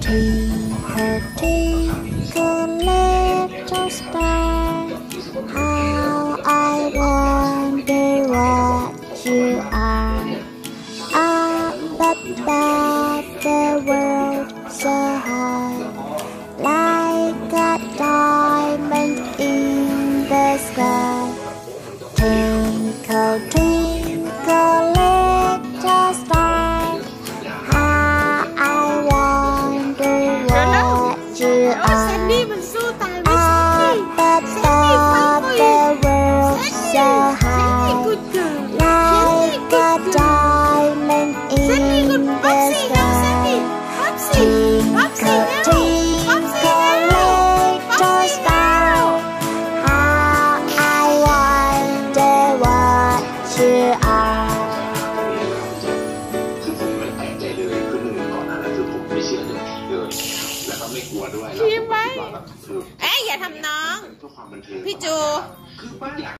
Twinkle, twinkle, little star, how I wonder what you are. Up above the world so high, like a diamond in the sky. Twinkle, twinkle, little star, how I wonder what you are. Up above the world so high, like a diamond in the sky. Twinkle, twinkle, little star, how I wonder what you are. คือผมไม่แปลกใจเลยคือหนึ่งก่อนหน้านั้นคือผมไม่เชื่อเรื่องผีเลยแล้วก็ไม่กลัวด้วยแล้วผมคิดว่าแบบเอ๊ะอย่าทำน้องพี่จูคือบ้านหลัง